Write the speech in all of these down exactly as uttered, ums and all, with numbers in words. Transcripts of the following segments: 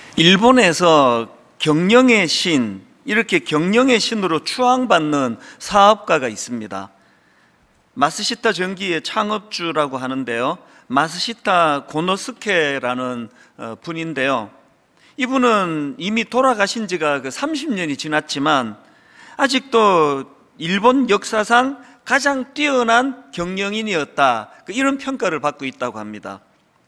일본에서 경영의 신, 이렇게 경영의 신으로 추앙받는 사업가가 있습니다. 마스시타 전기의 창업주라고 하는데요, 마스시타 고노스케라는 분인데요, 이분은 이미 돌아가신 지가 삼십 년이 지났지만 아직도 일본 역사상 가장 뛰어난 경영인이었다, 이런 평가를 받고 있다고 합니다.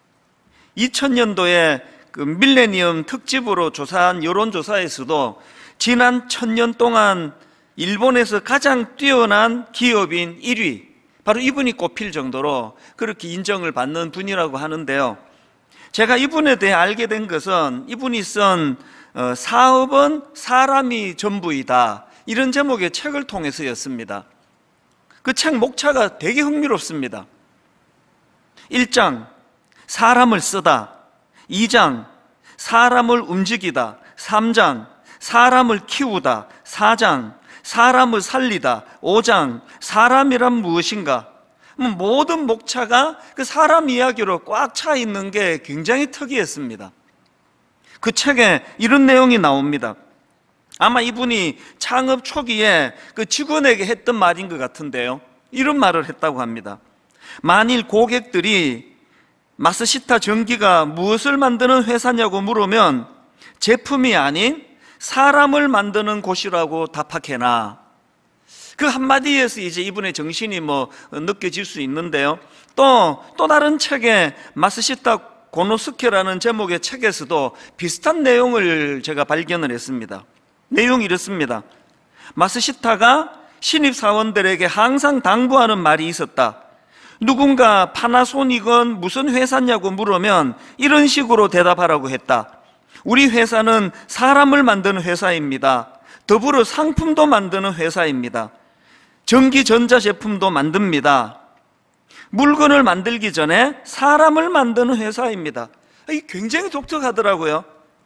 이천 년도에 그 밀레니엄 특집으로 조사한 여론조사에서도 지난 천년 동안 일본에서 가장 뛰어난 기업인 일 위, 바로 이분이 꼽힐 정도로 그렇게 인정을 받는 분이라고 하는데요, 제가 이분에 대해 알게 된 것은 이분이 쓴 사업은 사람이 전부이다, 이런 제목의 책을 통해서였습니다. 그 책 목차가 되게 흥미롭습니다. 일 장 사람을 쓰다, 이 장 사람을 움직이다, 삼 장 사람을 키우다, 사 장 사람을 살리다, 오 장 사람이란 무엇인가. 모든 목차가 그 사람 이야기로 꽉 차 있는 게 굉장히 특이했습니다. 그 책에 이런 내용이 나옵니다. 아마 이분이 창업 초기에 그 직원에게 했던 말인 것 같은데요, 이런 말을 했다고 합니다. 만일 고객들이 마스시타 전기가 무엇을 만드는 회사냐고 물으면 제품이 아닌 사람을 만드는 곳이라고 답하게나. 그 한마디에서 이제 이분의 정신이 뭐 느껴질 수 있는데요, 또, 또 다른 책에 마스시타 고노스케라는 제목의 책에서도 비슷한 내용을 제가 발견을 했습니다. 내용이 이렇습니다. 마스시타가 신입사원들에게 항상 당부하는 말이 있었다. 누군가 파나소닉은 무슨 회사냐고 물으면 이런 식으로 대답하라고 했다. 우리 회사는 사람을 만드는 회사입니다. 더불어 상품도 만드는 회사입니다. 전기 전자제품도 만듭니다. 물건을 만들기 전에 사람을 만드는 회사입니다. 이게 굉장히 독특하더라고요.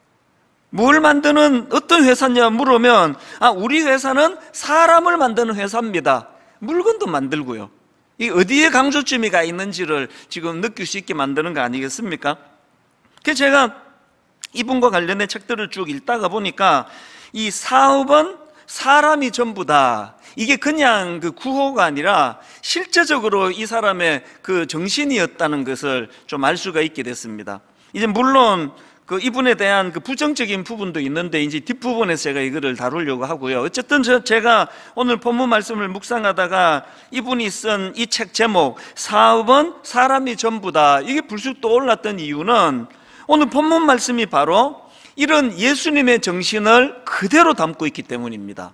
뭘 만드는 어떤 회사냐 물으면, 아, 우리 회사는 사람을 만드는 회사입니다. 물건도 만들고요. 이 어디에 강조점이가 있는지를 지금 느낄 수 있게 만드는 거 아니겠습니까? 그래서 제가 이분과 관련된 책들을 쭉 읽다가 보니까 이 사업은 사람이 전부다, 이게 그냥 그 구호가 아니라 실제적으로 이 사람의 그 정신이었다는 것을 좀 알 수가 있게 됐습니다. 이제 물론 그 이분에 대한 그 부정적인 부분도 있는데 이제 뒷부분에서 제가 이거를 다루려고 하고요. 어쨌든 저 제가 오늘 본문 말씀을 묵상하다가 이분이 쓴 이 책 제목 사업은 사람이 전부다, 이게 불쑥 떠올랐던 이유는 오늘 본문 말씀이 바로 이런 예수님의 정신을 그대로 담고 있기 때문입니다.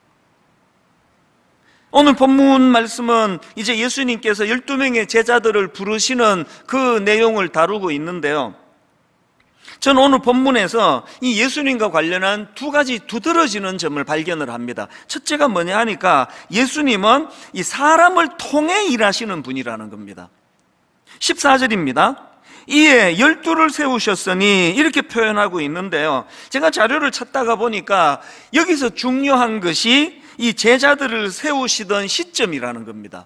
오늘 본문 말씀은 이제 예수님께서 열두 명의 제자들을 부르시는 그 내용을 다루고 있는데요, 저는 오늘 본문에서 이 예수님과 관련한 두 가지 두드러지는 점을 발견을 합니다. 첫째가 뭐냐 하니까 예수님은 이 사람을 통해 일하시는 분이라는 겁니다. 십사 절입니다. 이에 열두를 세우셨으니, 이렇게 표현하고 있는데요, 제가 자료를 찾다가 보니까 여기서 중요한 것이 이 제자들을 세우시던 시점이라는 겁니다.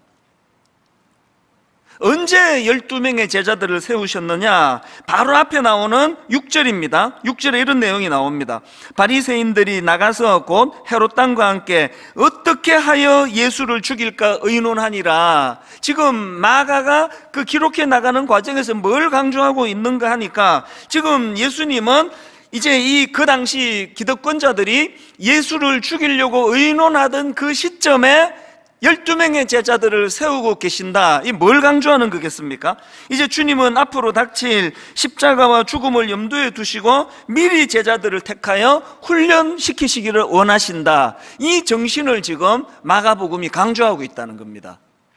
언제 열두 명의 제자들을 세우셨느냐? 바로 앞에 나오는 육 절입니다. 육 절에 이런 내용이 나옵니다. 바리새인들이 나가서 곧 헤롯 당과 함께 어떻게 하여 예수를 죽일까 의논하니라. 지금 마가가 그 기록해 나가는 과정에서 뭘 강조하고 있는가 하니까, 지금 예수님은 이제 이 그 당시 기득권자들이 예수를 죽이려고 의논하던 그 시점에 열두 명의 제자들을 세우고 계신다. 이 뭘 강조하는 거겠습니까? 이제 주님은 앞으로 닥칠 십자가와 죽음을 염두에 두시고 미리 제자들을 택하여 훈련시키시기를 원하신다. 이 정신을 지금 마가복음이 강조하고 있다는 겁니다.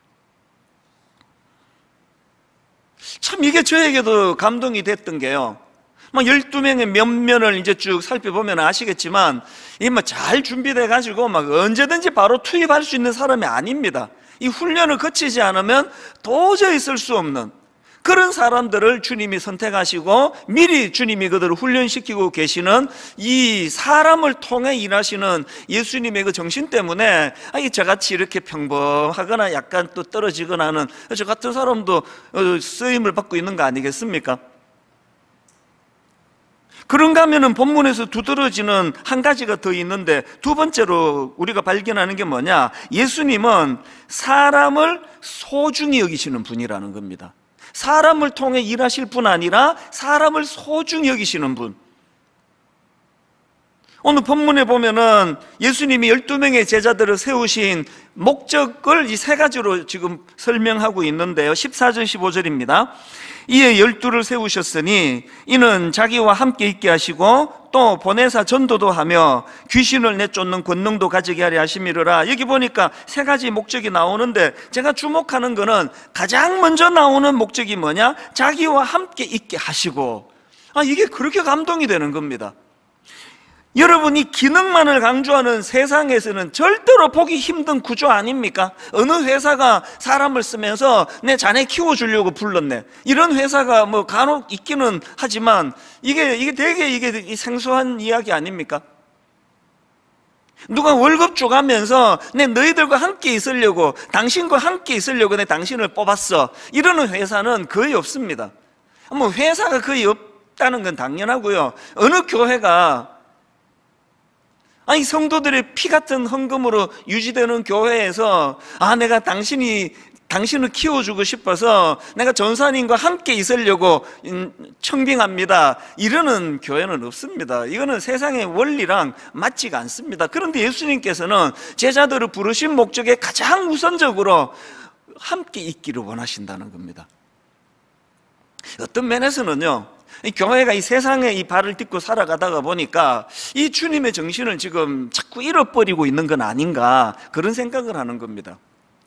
참 이게 저에게도 감동이 됐던 게요, 막 열두 명의 면면을 이제 쭉 살펴보면 아시겠지만, 이 뭐 잘 준비돼 가지고 막 언제든지 바로 투입할 수 있는 사람이 아닙니다. 이 훈련을 거치지 않으면 도저히 쓸 수 없는 그런 사람들을 주님이 선택하시고 미리 주님이 그들을 훈련시키고 계시는 이 사람을 통해 일하시는 예수님의 그 정신 때문에, 아니 저같이 이렇게 평범하거나 약간 또 떨어지거나 하는 저 같은 사람도 쓰임을 받고 있는 거 아니겠습니까? 그런가 하면은 본문에서 두드러지는 한 가지가 더 있는데, 두 번째로 우리가 발견하는 게 뭐냐? 예수님은 사람을 소중히 여기시는 분이라는 겁니다. 사람을 통해 일하실 분 아니라 사람을 소중히 여기시는 분. 오늘 본문에 보면은 예수님이 열두 명의 제자들을 세우신 목적을 이 세 가지로 지금 설명하고 있는데요. 십사 절 십오 절입니다. 이에 열두를 세우셨으니 이는 자기와 함께 있게 하시고 또 보내사 전도도 하며 귀신을 내쫓는 권능도 가지게 하려 하심이로라. 여기 보니까 세 가지 목적이 나오는데, 제가 주목하는 거는 가장 먼저 나오는 목적이 뭐냐? 자기와 함께 있게 하시고. 아, 이게 그렇게 감동이 되는 겁니다. 여러분이 기능만을 강조하는 세상에서는 절대로 보기 힘든 구조 아닙니까? 어느 회사가 사람을 쓰면서 내 자네 키워주려고 불렀네, 이런 회사가 뭐 간혹 있기는 하지만 이게 이게 되게 이게 생소한 이야기 아닙니까? 누가 월급 줘가면서 내 너희들과 함께 있으려고, 당신과 함께 있으려고 내 당신을 뽑았어, 이러는 회사는 거의 없습니다. 뭐 회사가 거의 없다는 건 당연하고요. 어느 교회가 아니 성도들의 피 같은 헌금으로 유지되는 교회에서 아 내가 당신이 당신을 키워주고 싶어서 내가 전사님과 함께 있으려고 청빙합니다, 이러는 교회는 없습니다. 이거는 세상의 원리랑 맞지가 않습니다. 그런데 예수님께서는 제자들을 부르신 목적에 가장 우선적으로 함께 있기를 원하신다는 겁니다. 어떤 면에서는요, 이 교회가 이 세상에 이 발을 딛고 살아가다가 보니까 이 주님의 정신을 지금 자꾸 잃어버리고 있는 건 아닌가, 그런 생각을 하는 겁니다.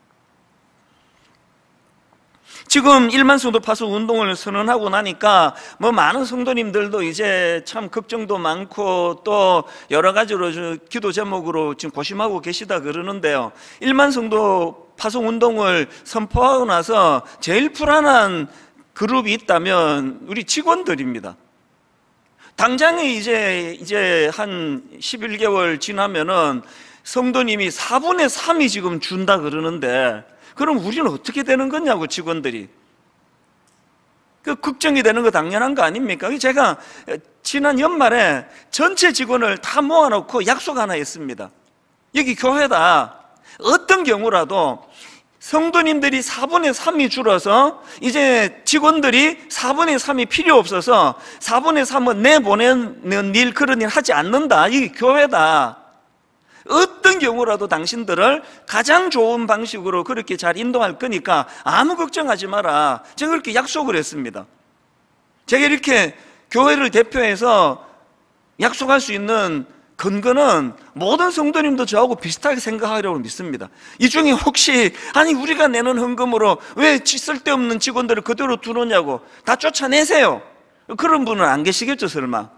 지금 일만 성도 파송 운동을 선언하고 나니까 뭐 많은 성도님들도 이제 참 걱정도 많고 또 여러 가지로 기도 제목으로 지금 고심하고 계시다 그러는데요, 일만 성도 파송 운동을 선포하고 나서 제일 불안한 그룹이 있다면 우리 직원들입니다. 당장에 이제 이제 한 십일 개월 지나면은 성도님이 사분의 삼이 지금 준다 그러는데, 그럼 우리는 어떻게 되는 거냐고, 직원들이. 그 걱정이 되는 거 당연한 거 아닙니까? 제가 지난 연말에 전체 직원을 다 모아놓고 약속 하나 했습니다. 여기 교회다, 어떤 경우라도 성도님들이 사분의 삼이 줄어서 이제 직원들이 사분의 삼이 필요 없어서 사분의 삼은 내보내는 일, 그런 일 하지 않는다, 이게 교회다. 어떤 경우라도 당신들을 가장 좋은 방식으로 그렇게 잘 인도할 거니까 아무 걱정하지 마라, 제가 그렇게 약속을 했습니다. 제가 이렇게 교회를 대표해서 약속할 수 있는 근거는 모든 성도님도 저하고 비슷하게 생각하리라고 믿습니다. 이 중에 혹시 아니 우리가 내는 헌금으로 왜 쓸데없는 직원들을 그대로 두느냐고 다 쫓아내세요, 그런 분은 안 계시겠죠 설마?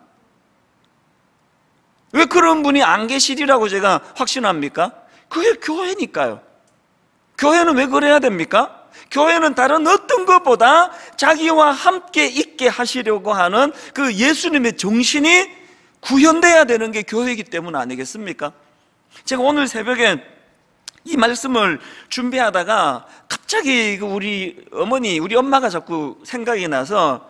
왜 그런 분이 안 계시리라고 제가 확신합니까? 그게 교회니까요. 교회는 왜 그래야 됩니까? 교회는 다른 어떤 것보다 자기와 함께 있게 하시려고 하는 그 예수님의 정신이 구현돼야 되는 게 교회이기 때문 아니겠습니까? 제가 오늘 새벽에 이 말씀을 준비하다가 갑자기 우리 어머니, 우리 엄마가 자꾸 생각이 나서,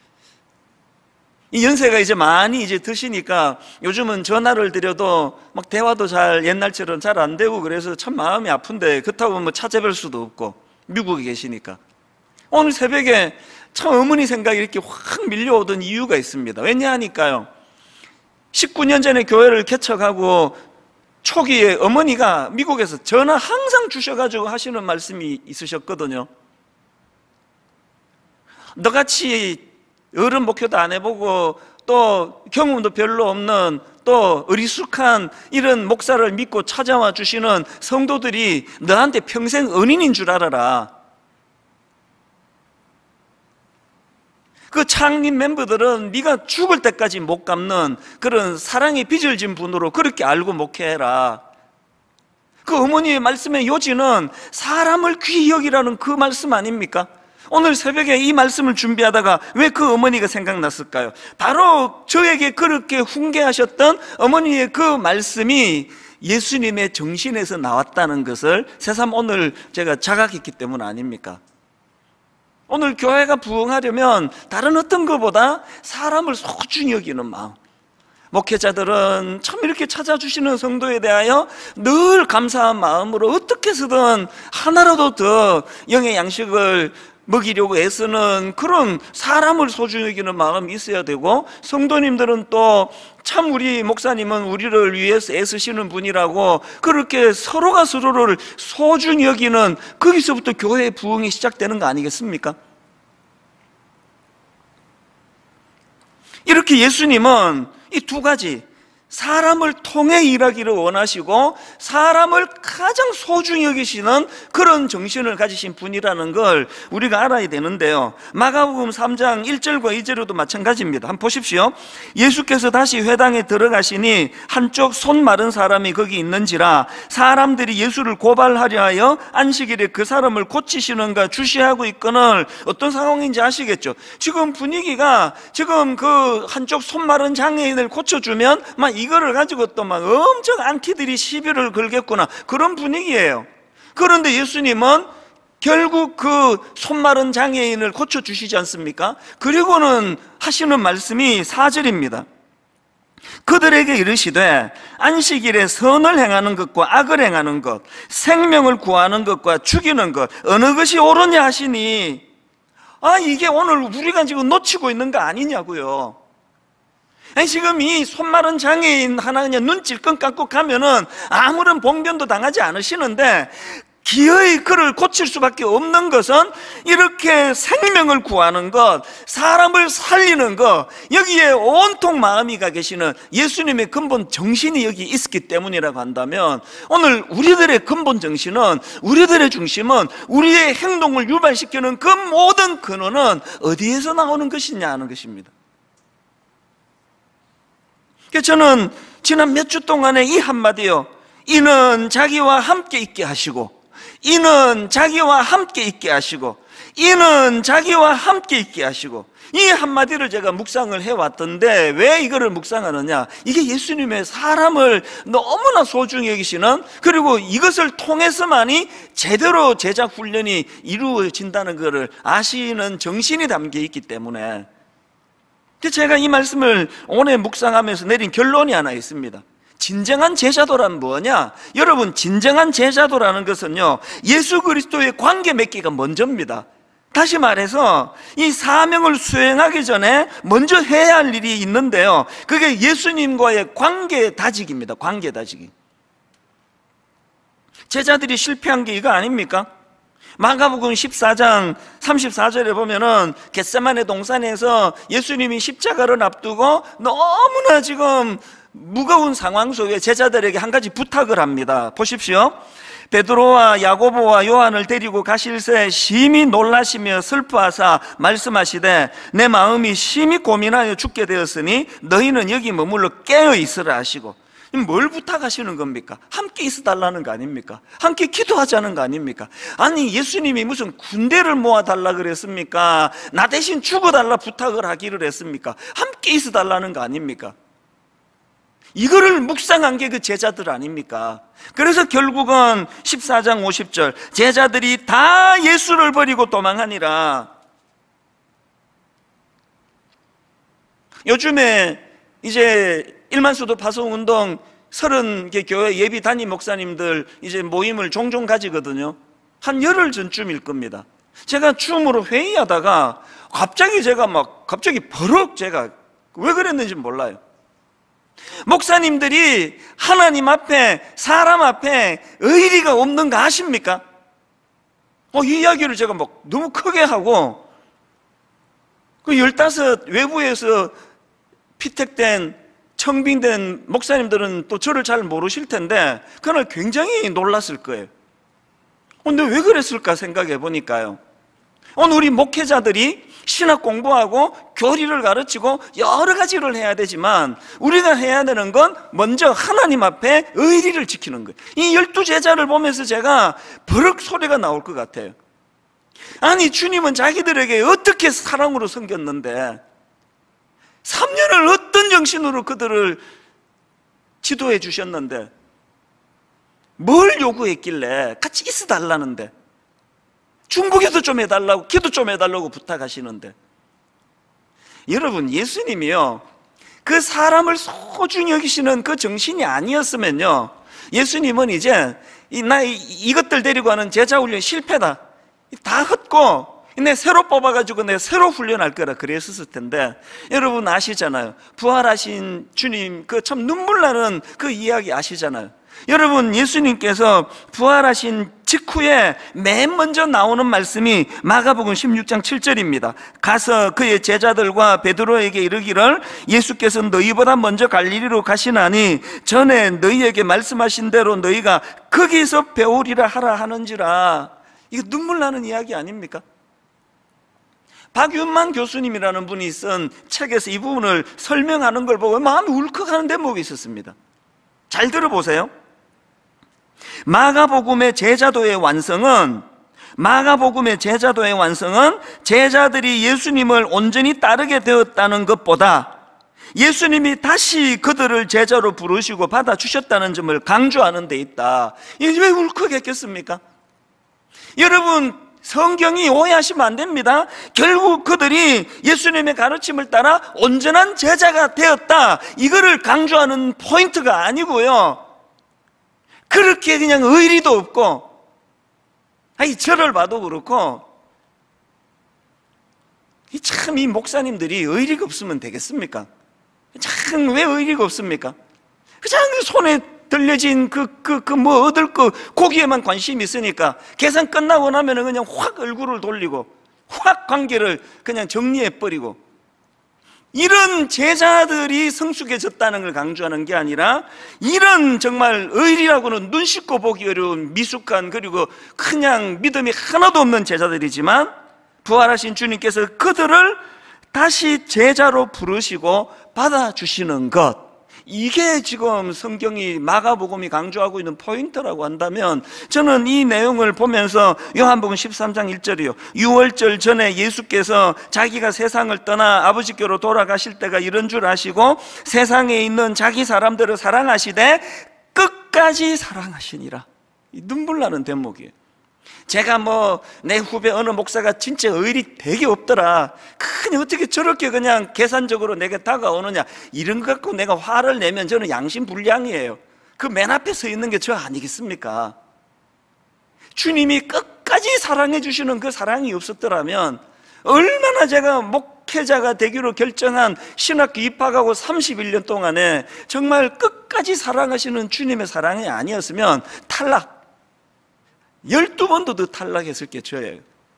이 연세가 이제 많이 이제 드시니까 요즘은 전화를 드려도 막 대화도 잘 옛날처럼 잘 안 되고 그래서 참 마음이 아픈데, 그렇다고 뭐 찾아뵐 수도 없고 미국에 계시니까 오늘 새벽에 참 어머니 생각이 이렇게 확 밀려오던 이유가 있습니다. 왜냐하니까요, 십구 년 전에 교회를 개척하고 초기에 어머니가 미국에서 전화 항상 주셔가지고 하시는 말씀이 있으셨거든요. 너같이 어른 목회도 안 해보고 또 경험도 별로 없는 또 어리숙한 이런 목사를 믿고 찾아와 주시는 성도들이 너한테 평생 은인인 줄 알아라. 그 창립 멤버들은 네가 죽을 때까지 못 갚는 그런 사랑의 빚을 진 분으로 그렇게 알고 목회해라. 그 어머니의 말씀의 요지는 사람을 귀히 여기라는 그 말씀 아닙니까? 오늘 새벽에 이 말씀을 준비하다가 왜 그 어머니가 생각났을까요? 바로 저에게 그렇게 훈계하셨던 어머니의 그 말씀이 예수님의 정신에서 나왔다는 것을 새삼 오늘 제가 자각했기 때문 아닙니까? 오늘 교회가 부흥하려면 다른 어떤 것보다 사람을 소중히 여기는 마음, 목회자들은 참 이렇게 찾아주시는 성도에 대하여 늘 감사한 마음으로 어떻게 해서든 하나라도 더 영의 양식을 먹이려고 애쓰는 그런 사람을 소중히 여기는 마음이 있어야 되고, 성도님들은 또 참 우리 목사님은 우리를 위해서 애쓰시는 분이라고 그렇게 서로가 서로를 소중히 여기는, 거기서부터 교회의 부흥이 시작되는 거 아니겠습니까? 이렇게 예수님은 이 두 가지, 사람을 통해 일하기를 원하시고 사람을 가장 소중히 여기시는 그런 정신을 가지신 분이라는 걸 우리가 알아야 되는데요, 마가복음 삼 장 일 절과 이 절에도 마찬가지입니다. 한번 보십시오. 예수께서 다시 회당에 들어가시니 한쪽 손 마른 사람이 거기 있는지라 사람들이 예수를 고발하려 하여 안식일에 그 사람을 고치시는가 주시하고 있거늘. 어떤 상황인지 아시겠죠? 지금 분위기가, 지금 그 한쪽 손 마른 장애인을 고쳐주면 막 이거를 가지고 또 막 엄청 안티들이 시비를 걸겠구나, 그런 분위기예요. 그런데 예수님은 결국 그 손 마른 장애인을 고쳐주시지 않습니까? 그리고는 하시는 말씀이 사 절입니다. 그들에게 이르시되 안식일에 선을 행하는 것과 악을 행하는 것, 생명을 구하는 것과 죽이는 것, 어느 것이 옳으냐 하시니, 아, 이게 오늘 우리가 지금 놓치고 있는 거 아니냐고요. 아니, 지금 이 손 마른 장애인 하나 그냥 눈 찔끔 감고 가면은 아무런 봉변도 당하지 않으시는데, 기어이 그를 고칠 수밖에 없는 것은 이렇게 생명을 구하는 것, 사람을 살리는 것, 여기에 온통 마음이 가 계시는 예수님의 근본 정신이 여기 있었기 때문이라고 한다면, 오늘 우리들의 근본 정신은, 우리들의 중심은, 우리의 행동을 유발시키는 그 모든 근원은 어디에서 나오는 것이냐 하는 것입니다. 저는 지난 몇 주 동안에 이 한마디요, 이는 자기와 함께 있게 하시고, 이는 자기와 함께 있게 하시고, 이는 자기와 함께 있게 하시고, 이 한마디를 제가 묵상을 해왔던데, 왜 이거를 묵상하느냐, 이게 예수님의 사람을 너무나 소중히 여기시는, 그리고 이것을 통해서만이 제대로 제자 훈련이 이루어진다는 것을 아시는 정신이 담겨 있기 때문에, 제가 이 말씀을 오늘 묵상하면서 내린 결론이 하나 있습니다. 진정한 제자도란 뭐냐? 여러분, 진정한 제자도라는 것은요, 예수 그리스도의 관계 맺기가 먼저입니다. 다시 말해서 이 사명을 수행하기 전에 먼저 해야 할 일이 있는데요, 그게 예수님과의 관계 다지기입니다. 관계 다지기. 제자들이 실패한 게 이거 아닙니까? 마가복음 십사 장 삼십사 절에 보면은 겟세마네 동산에서 예수님이 십자가를 앞두고 너무나 지금 무거운 상황 속에 제자들에게 한 가지 부탁을 합니다. 보십시오. 베드로와 야고보와 요한을 데리고 가실새 심히 놀라시며 슬퍼하사 말씀하시되 내 마음이 심히 고민하여 죽게 되었으니 너희는 여기 머물러 깨어 있으라 하시고, 뭘 부탁하시는 겁니까? 함께 있어달라는 거 아닙니까? 함께 기도하자는 거 아닙니까? 아니, 예수님이 무슨 군대를 모아달라 그랬습니까? 나 대신 죽어달라 부탁을 하기를 했습니까? 함께 있어달라는 거 아닙니까? 이거를 묵상한 게 그 제자들 아닙니까? 그래서 결국은 십사 장 오십 절, 제자들이 다 예수를 버리고 도망하니라. 요즘에 이제 일만수도 파송운동 서른 개 교회 예비 담임 목사님들 이제 모임을 종종 가지거든요. 한 열흘 전쯤일 겁니다. 제가 줌으로 회의하다가 갑자기 제가 막 갑자기 버럭, 제가 왜 그랬는지 몰라요. 목사님들이 하나님 앞에, 사람 앞에 의리가 없는 거 아십니까? 어, 이 이야기를 제가 막 너무 크게 하고, 그 열다섯 외부에서 피택된 청빙된 목사님들은 또 저를 잘 모르실 텐데 그날 굉장히 놀랐을 거예요. 근데 왜 그랬을까 생각해 보니까요, 오늘 우리 목회자들이 신학 공부하고 교리를 가르치고 여러 가지를 해야 되지만 우리가 해야 되는 건 먼저 하나님 앞에 의리를 지키는 거예요. 이 열두 제자를 보면서 제가 버럭 소리가 나올 것 같아요. 아니, 주님은 자기들에게 어떻게 사랑으로 섬겼는데 삼 년을 어떤 정신으로 그들을 지도해 주셨는데 뭘 요구했길래 같이 있어 달라는데 중보기도 좀 해달라고, 기도 좀 해달라고 부탁하시는데, 여러분, 예수님이요, 그 사람을 소중히 여기시는 그 정신이 아니었으면요, 예수님은 이제 이, 나 이, 이것들 데리고 하는 제자 훈련 실패다, 다 헛고 내 새로 뽑아가지고 내 새로 훈련할 거라 그랬었을 텐데, 여러분 아시잖아요. 부활하신 주님 그 참 눈물 나는 그 이야기 아시잖아요. 여러분, 예수님께서 부활하신 직후에 맨 먼저 나오는 말씀이 마가복음 십육 장 칠 절입니다. 가서 그의 제자들과 베드로에게 이르기를 예수께서 너희보다 먼저 갈릴리로 가시나니 전에 너희에게 말씀하신 대로 너희가 거기서 배우리라 하라 하는지라. 이거 눈물 나는 이야기 아닙니까? 박윤만 교수님이라는 분이 쓴 책에서 이 부분을 설명하는 걸 보고 마음이 울컥하는 대목이 있었습니다. 잘 들어보세요. 마가복음의 제자도의 완성은 마가복음의 제자도의 완성은 제자들이 예수님을 온전히 따르게 되었다는 것보다 예수님이 다시 그들을 제자로 부르시고 받아주셨다는 점을 강조하는 데 있다. 이게 왜 울컥했겠습니까? 여러분, 성경이 오해하시면 안 됩니다. 결국 그들이 예수님의 가르침을 따라 온전한 제자가 되었다, 이거를 강조하는 포인트가 아니고요, 그렇게 그냥 의리도 없고, 아니 저를 봐도 그렇고, 참 이 목사님들이 의리가 없으면 되겠습니까? 참 왜 의리가 없습니까? 그냥 손에 들려진 그, 그, 그 뭐 얻을 거 고기에만 관심이 있으니까 계산 끝나고 나면 그냥 확 얼굴을 돌리고 확 관계를 그냥 정리해버리고, 이런 제자들이 성숙해졌다는 걸 강조하는 게 아니라 이런 정말 의리라고는 눈 씻고 보기 어려운 미숙한, 그리고 그냥 믿음이 하나도 없는 제자들이지만 부활하신 주님께서 그들을 다시 제자로 부르시고 받아주시는 것, 이게 지금 성경이 마가복음이 강조하고 있는 포인트라고 한다면, 저는 이 내용을 보면서 요한복음 십삼 장 일 절이요, 유월절 전에 예수께서 자기가 세상을 떠나 아버지께로 돌아가실 때가 이런 줄 아시고 세상에 있는 자기 사람들을 사랑하시되 끝까지 사랑하시니라. 눈물 나는 대목이에요. 제가 뭐 내 후배 어느 목사가 진짜 의리 되게 없더라, 그냥 어떻게 저렇게 그냥 계산적으로 내게 다가오느냐, 이런 것 갖고 내가 화를 내면 저는 양심불량이에요. 그 맨 앞에 서 있는 게 저 아니겠습니까? 주님이 끝까지 사랑해 주시는 그 사랑이 없었더라면 얼마나 제가 목회자가 되기로 결정한 신학교 입학하고 삼십일 년 동안에 정말 끝까지 사랑하시는 주님의 사랑이 아니었으면 탈락, 열두 번도 더 탈락했을 게 저예요.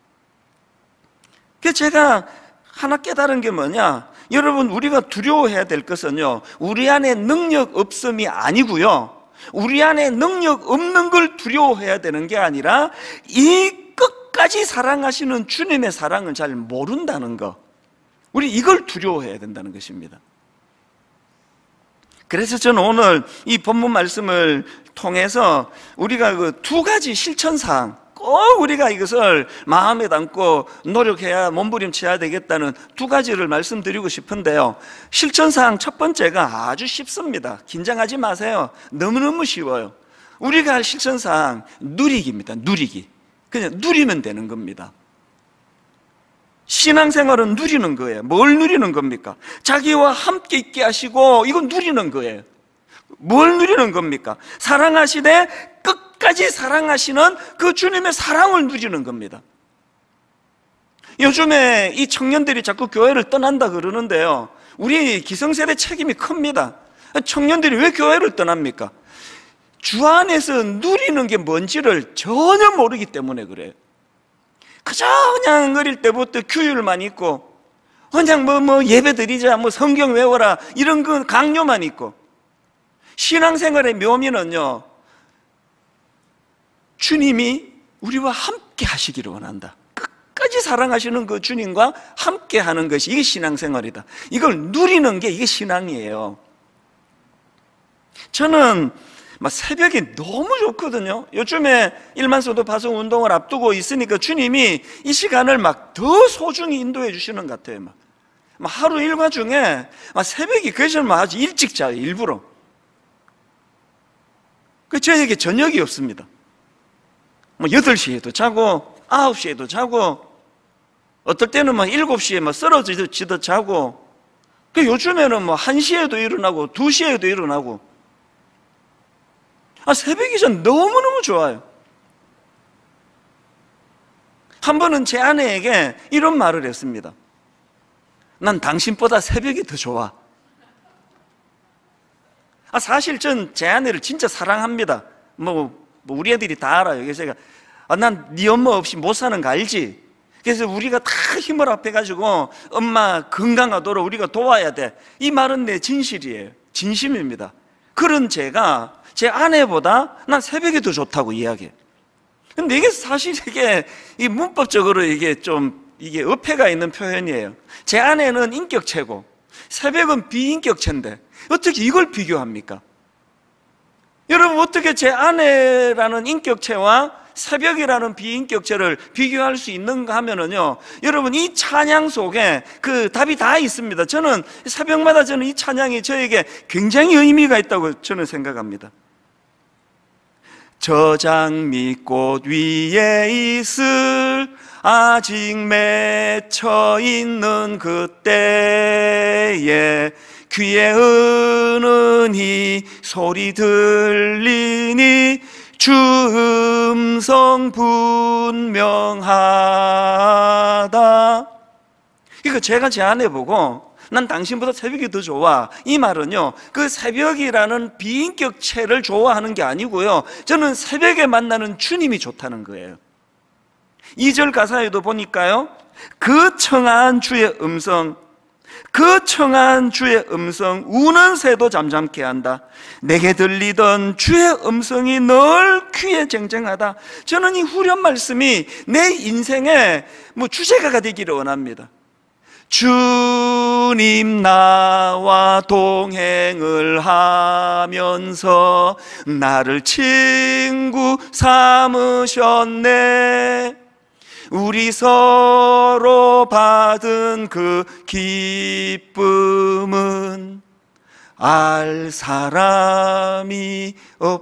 그래서 제가 하나 깨달은 게 뭐냐, 여러분, 우리가 두려워해야 될 것은요, 우리 안에 능력 없음이 아니고요, 우리 안에 능력 없는 걸 두려워해야 되는 게 아니라 이 끝까지 사랑하시는 주님의 사랑을 잘 모른다는 거, 우리 이걸 두려워해야 된다는 것입니다. 그래서 저는 오늘 이 본문 말씀을 통해서 우리가 그 두 가지 실천사항, 꼭 우리가 이것을 마음에 담고 노력해야, 몸부림쳐야 되겠다는 두 가지를 말씀드리고 싶은데요, 실천사항 첫 번째가 아주 쉽습니다. 긴장하지 마세요. 너무너무 쉬워요. 우리가 할 실천사항, 누리기입니다. 누리기. 그냥 누리면 되는 겁니다. 신앙생활은 누리는 거예요. 뭘 누리는 겁니까? 자기와 함께 있게 하시고, 이건 누리는 거예요. 뭘 누리는 겁니까? 사랑하시되 끝까지 사랑하시는 그 주님의 사랑을 누리는 겁니다. 요즘에 이 청년들이 자꾸 교회를 떠난다 그러는데요, 우리 기성세대 책임이 큽니다. 청년들이 왜 교회를 떠납니까? 주 안에서 누리는 게 뭔지를 전혀 모르기 때문에 그래요. 그저 그냥 어릴 때부터 규율만 있고, 그냥 뭐, 뭐 예배 드리자, 뭐 성경 외워라, 이런 그 강요만 있고, 신앙생활의 묘미는요, 주님이 우리와 함께 하시기를 원한다. 끝까지 사랑하시는 그 주님과 함께 하는 것이, 이게 신앙생활이다. 이걸 누리는 게 이게 신앙이에요. 저는 막 새벽이 너무 좋거든요. 요즘에 일만소도 파송 운동을 앞두고 있으니까 주님이 이 시간을 막 더 소중히 인도해 주시는 것 같아요. 막, 막 하루 일과 중에 막 새벽이 그래서 막 아주 일찍 자요, 일부러. 그 저에게 저녁이 없습니다. 뭐 여덟 시에도 자고 아홉 시에도 자고, 어떨 때는 뭐 일곱 시에 뭐 쓰러지듯 자고, 그 요즘에는 뭐 한 시에도 일어나고 두 시에도 일어나고. 아, 새벽 기전 너무너무 좋아요. 한 번은 제 아내에게 이런 말을 했습니다. 난 당신보다 새벽이 더 좋아. 아, 사실 전 제 아내를 진짜 사랑합니다. 뭐, 뭐 우리 애들이 다 알아요. 그래서 제가, 아, 난 네 엄마 없이 못 사는 거 알지? 그래서 우리가 다 힘을 합해가지고 엄마 건강하도록 우리가 도와야 돼. 이 말은 내 진실이에요. 진심입니다. 그런 제가 제 아내보다 난 새벽이 더 좋다고 이야기해요. 근데 이게 사실 이게 이 문법적으로 이게 좀 이게 어폐가 있는 표현이에요. 제 아내는 인격체고 새벽은 비인격체인데 어떻게 이걸 비교합니까? 여러분, 어떻게 제 아내라는 인격체와 새벽이라는 비인격체를 비교할 수 있는가 하면은요, 여러분, 이 찬양 속에 그 답이 다 있습니다. 저는 새벽마다 저는 이 찬양이 저에게 굉장히 의미가 있다고 저는 생각합니다. 저 장미꽃 위에 있을 아직 맺혀 있는 그때에 귀에 은은히 소리 들리니 주 음성 분명하다. 이거 제가 제 아내 보고 난 당신보다 새벽이 더 좋아, 이 말은요, 그 새벽이라는 비인격체를 좋아하는 게 아니고요, 저는 새벽에 만나는 주님이 좋다는 거예요. 이 절 가사에도 보니까요, 그 청한 주의 음성, 그 청한 주의 음성 우는 새도 잠잠케 한다. 내게 들리던 주의 음성이 늘 귀에 쟁쟁하다. 저는 이 후렴 말씀이 내 인생의 뭐 주제가가 되기를 원합니다. 주님 나와 동행을 하면서 나를 친구 삼으셨네. 우리 서로 받은 그 기쁨은 알 사람이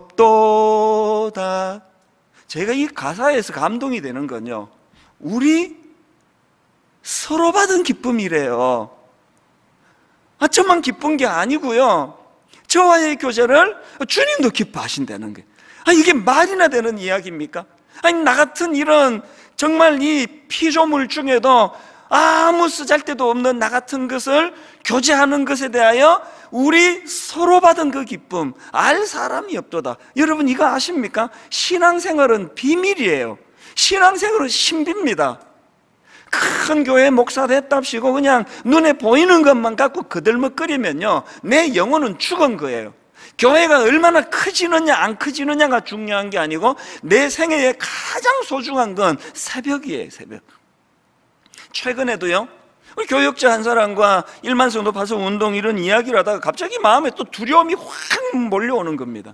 없도다. 제가 이 가사에서 감동이 되는 건요, 우리 서로 받은 기쁨이래요. 아, 저만 기쁜 게 아니고요, 저와의 교제를 주님도 기뻐하신다는 거예요. 아, 이게 말이나 되는 이야기입니까? 아니, 나 같은 이런 정말 이 피조물 중에도 아무 쓰잘데도 없는 나 같은 것을 교제하는 것에 대하여 우리 서로 받은 그 기쁨 알 사람이 없도다. 여러분, 이거 아십니까? 신앙생활은 비밀이에요. 신앙생활은 신비입니다. 큰 교회 목사 됐답시고 그냥 눈에 보이는 것만 갖고 그들먹거리면요, 내 영혼은 죽은 거예요. 교회가 얼마나 커지느냐 안 커지느냐가 중요한 게 아니고 내 생애에 가장 소중한 건 새벽이에요. 새벽. 최근에도요, 우리 교역자 한 사람과 일만 성도 파송 운동 이런 이야기를 하다가 갑자기 마음에 또 두려움이 확 몰려오는 겁니다.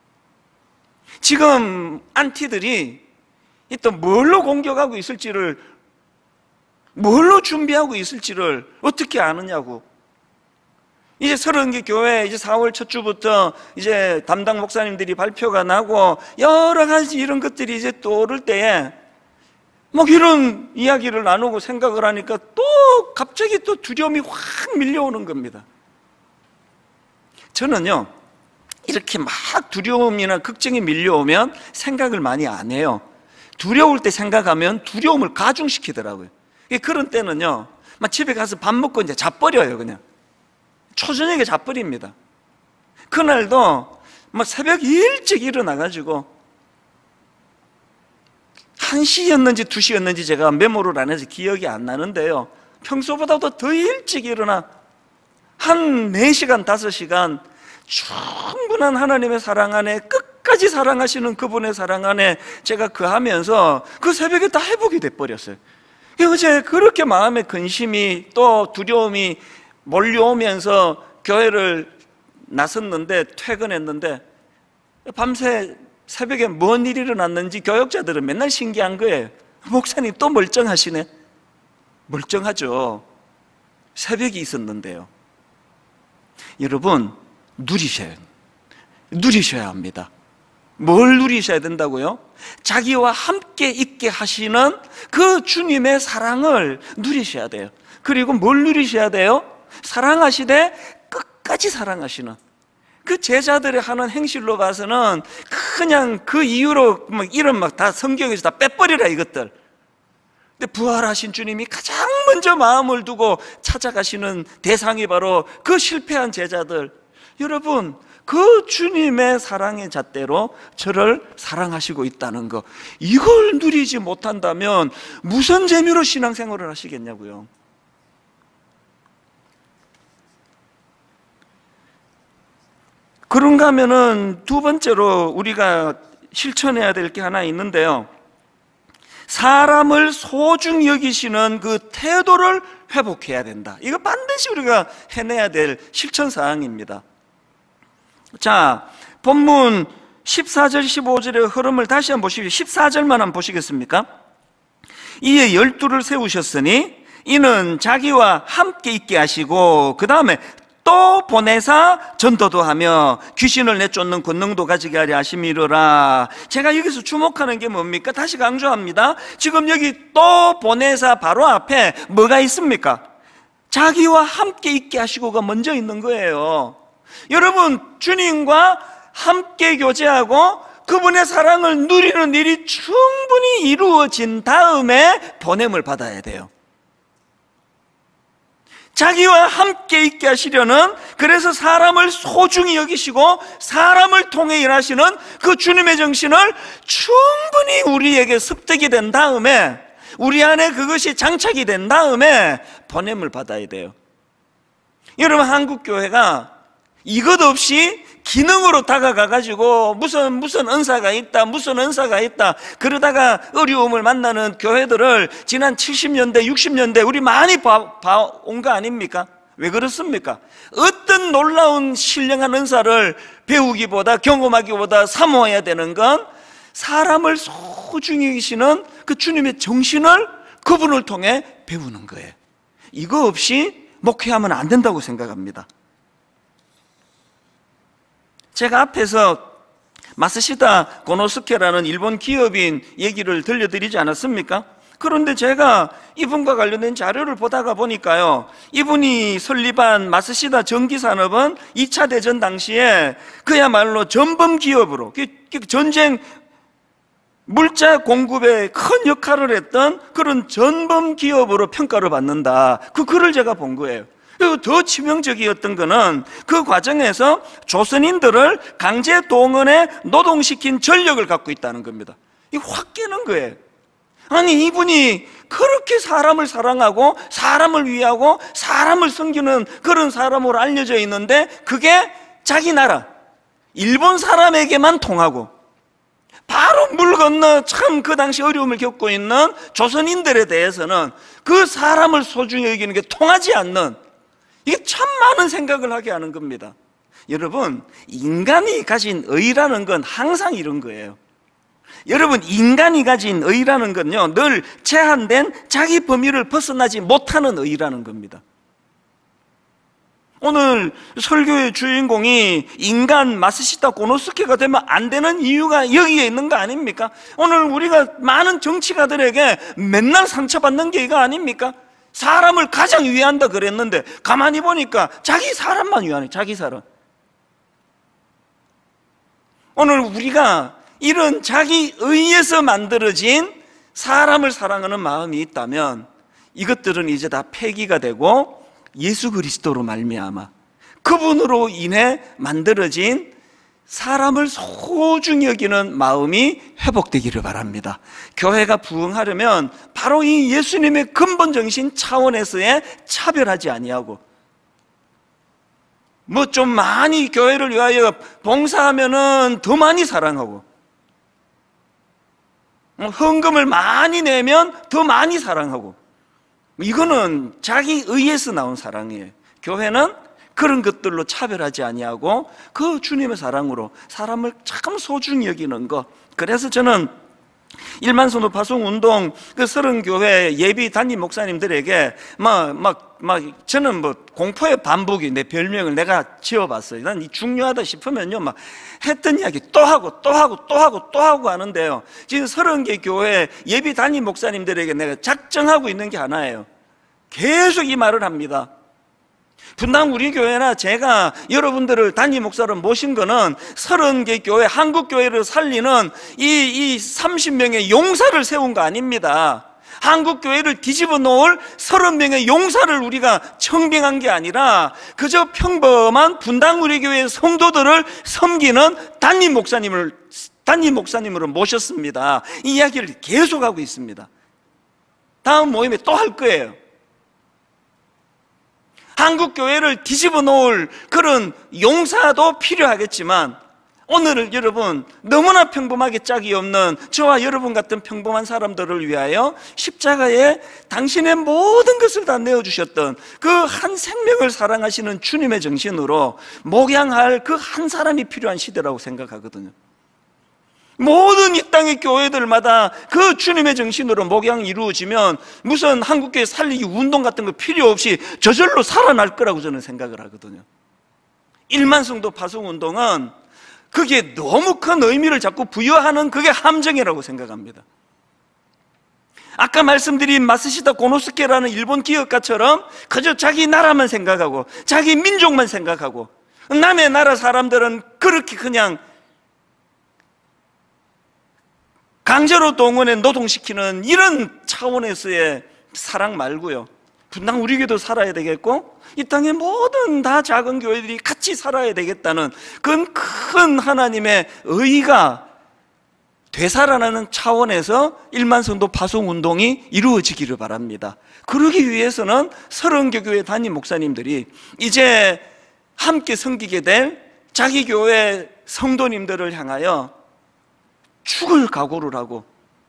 지금 안티들이 또 뭘로 공격하고 있을지를, 뭘로 준비하고 있을지를 어떻게 아느냐고. 이제 서른 개 교회 이제 사월 첫 주부터 이제 담당 목사님들이 발표가 나고 여러 가지 이런 것들이 이제 또 오를 때에 막 이런 이야기를 나누고 생각을 하니까 또 갑자기 또 두려움이 확 밀려오는 겁니다. 저는요, 이렇게 막 두려움이나 걱정이 밀려오면 생각을 많이 안 해요. 두려울 때 생각하면 두려움을 가중시키더라고요. 그런 때는요, 막 집에 가서 밥 먹고 이제 자버려요. 그냥 초저녁에 자버립니다. 그날도 막 새벽 일찍 일어나가지고 한 시였는지 두 시였는지 제가 메모를 안 해서 기억이 안 나는데요, 평소보다도 더 일찍 일어나 한 네 시간, 다섯 시간 충분한 하나님의 사랑 안에, 끝까지 사랑하시는 그분의 사랑 안에 제가 거하면서 그 새벽에 다 회복이 돼버렸어요. 어제 그렇게 마음의 근심이 또 두려움이 몰려오면서 교회를 나섰는데, 퇴근했는데 밤새 새벽에 뭔 일이 일어났는지 교역자들은 맨날 신기한 거예요. 목사님 또 멀쩡하시네. 멀쩡하죠. 새벽이 있었는데요. 여러분, 누리셔야 누리셔야 합니다. 뭘 누리셔야 된다고요? 자기와 함께 있게 하시는 그 주님의 사랑을 누리셔야 돼요. 그리고 뭘 누리셔야 돼요? 사랑하시되 끝까지 사랑하시는 그 제자들이 하는 행실로 봐서는 그냥 그 이유로 막 이런 막 다 성경에서 다 빼버리라 이것들. 근데 부활하신 주님이 가장 먼저 마음을 두고 찾아가시는 대상이 바로 그 실패한 제자들. 여러분, 그 주님의 사랑의 잣대로 저를 사랑하시고 있다는 거, 이걸 누리지 못한다면 무슨 재미로 신앙생활을 하시겠냐고요. 그런가 하면은 두 번째로 우리가 실천해야 될 게 하나 있는데요, 사람을 소중히 여기시는 그 태도를 회복해야 된다. 이거 반드시 우리가 해내야 될 실천사항입니다. 자, 본문 십사 절 십오 절의 흐름을 다시 한번 보십시오. 십사 절만 한번 보시겠습니까? 이에 열두를 세우셨으니 이는 자기와 함께 있게 하시고 그 다음에 또 보내사 전도도 하며 귀신을 내쫓는 권능도 가지게 하려 하심이로라. 제가 여기서 주목하는 게 뭡니까? 다시 강조합니다. 지금 여기 또 보내사 바로 앞에 뭐가 있습니까? 자기와 함께 있게 하시고가 먼저 있는 거예요. 여러분, 주님과 함께 교제하고 그분의 사랑을 누리는 일이 충분히 이루어진 다음에 보냄을 받아야 돼요. 자기와 함께 있게 하시려는, 그래서 사람을 소중히 여기시고 사람을 통해 일하시는 그 주님의 정신을 충분히 우리에게 습득이 된 다음에, 우리 안에 그것이 장착이 된 다음에 보냄을 받아야 돼요. 여러분, 한국교회가 이것 없이 기능으로 다가가가지고 무슨 무슨 은사가 있다, 무슨 은사가 있다 그러다가 어려움을 만나는 교회들을 지난 칠십 년대, 육십 년대 우리 많이 봐온 거 아닙니까? 왜 그렇습니까? 어떤 놀라운 신령한 은사를 배우기보다, 경험하기보다 사모해야 되는 건 사람을 소중히 여기시는 그 주님의 정신을 그분을 통해 배우는 거예요. 이거 없이 목회하면 안 된다고 생각합니다. 제가 앞에서 마스시다 고노스케라는 일본 기업인 얘기를 들려드리지 않았습니까? 그런데 제가 이분과 관련된 자료를 보다가 보니까요, 이분이 설립한 마스시다 전기산업은 이 차 대전 당시에 그야말로 전범 기업으로, 전쟁 물자 공급에 큰 역할을 했던 그런 전범 기업으로 평가를 받는다. 그 글을 제가 본 거예요. 그리고 더 치명적이었던 거는 그 과정에서 조선인들을 강제 동원해 노동시킨 전력을 갖고 있다는 겁니다. 이게 확 깨는 거예요. 아니, 이분이 그렇게 사람을 사랑하고 사람을 위하고 사람을 섬기는 그런 사람으로 알려져 있는데 그게 자기 나라 일본 사람에게만 통하고, 바로 물 건너 참 그 당시 어려움을 겪고 있는 조선인들에 대해서는 그 사람을 소중히 여기는 게 통하지 않는, 이게 참 많은 생각을 하게 하는 겁니다. 여러분, 인간이 가진 의라는 건 항상 이런 거예요. 여러분, 인간이 가진 의라는 건요, 늘 제한된 자기 범위를 벗어나지 못하는 의라는 겁니다. 오늘 설교의 주인공이 인간 마스시타 고노스케가 되면 안 되는 이유가 여기에 있는 거 아닙니까? 오늘 우리가 많은 정치가들에게 맨날 상처받는 게 이거 아닙니까? 사람을 가장 위한다 그랬는데 가만히 보니까 자기 사람만 위하네, 자기 사람. 오늘 우리가 이런 자기 의에서 만들어진 사람을 사랑하는 마음이 있다면 이것들은 이제 다 폐기가 되고 예수 그리스도로 말미암아 그분으로 인해 만들어진 사람을 소중히 여기는 마음이 회복되기를 바랍니다. 교회가 부흥하려면 바로 이 예수님의 근본 정신 차원에서의 차별하지 아니하고, 뭐 좀 많이 교회를 위하여 봉사하면은 더 많이 사랑하고, 헌금을 많이 내면 더 많이 사랑하고, 이거는 자기 의에서 나온 사랑이에요. 교회는 그런 것들로 차별하지 아니하고 그 주님의 사랑으로 사람을 참 소중히 여기는 것. 그래서 저는 일만 성도 파송 운동 그 서른 교회 예비 담임 목사님들에게 막 막 막 저는 뭐 공포의 반복이 내 별명을 내가 지어봤어요. 난 이 중요하다 싶으면요 막 했던 이야기 또 하고 또 하고 또 하고 또 하고 하는데요. 지금 서른 개 교회 예비 담임 목사님들에게 내가 작정하고 있는 게 하나예요. 계속 이 말을 합니다. 분당 우리 교회나 제가 여러분들을 담임 목사로 모신 거는 서른 개 교회, 한국 교회를 살리는 이, 이 삼십 명의 용사를 세운 거 아닙니다. 한국 교회를 뒤집어 놓을 서른 명의 용사를 우리가 청빙한 게 아니라 그저 평범한 분당 우리 교회 성도들을 섬기는 담임 목사님을 담임 목사님으로 모셨습니다. 이 이야기를 계속하고 있습니다. 다음 모임에 또 할 거예요. 한국 교회를 뒤집어 놓을 그런 용사도 필요하겠지만 오늘은 여러분 너무나 평범하게 짝이 없는 저와 여러분 같은 평범한 사람들을 위하여 십자가에 당신의 모든 것을 다 내어주셨던 그 한 생명을 사랑하시는 주님의 정신으로 목양할 그 한 사람이 필요한 시대라고 생각하거든요. 모든 이 땅의 교회들마다 그 주님의 정신으로 목양이 이루어지면 무슨 한국교회 살리기 운동 같은 거 필요 없이 저절로 살아날 거라고 저는 생각을 하거든요. 일만 성도 파송 운동은 그게 너무 큰 의미를 자꾸 부여하는 그게 함정이라고 생각합니다. 아까 말씀드린 마쓰시다 고노스케라는 일본 기업가처럼 그저 자기 나라만 생각하고 자기 민족만 생각하고 남의 나라 사람들은 그렇게 그냥 강제로 동원해 노동시키는 이런 차원에서의 사랑 말고요, 분당 우리 교회도 살아야 되겠고 이 땅의 모든 다 작은 교회들이 같이 살아야 되겠다는 그건 큰 하나님의 의가 되살아나는 차원에서 일만 성도 파송 운동이 이루어지기를 바랍니다. 그러기 위해서는 서른 개 교회 담임 목사님들이 이제 함께 섬기게 될 자기 교회 성도님들을 향하여 죽을 각오를 하고,